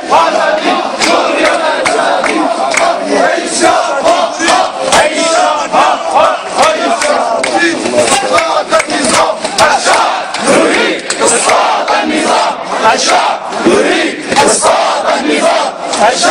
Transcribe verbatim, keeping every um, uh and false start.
وطني نور يا بلادي عيشة عيشة إسقاط النظام الشعب يريد إسقاط النظام الشعب يريد إسقاط النظام الشعب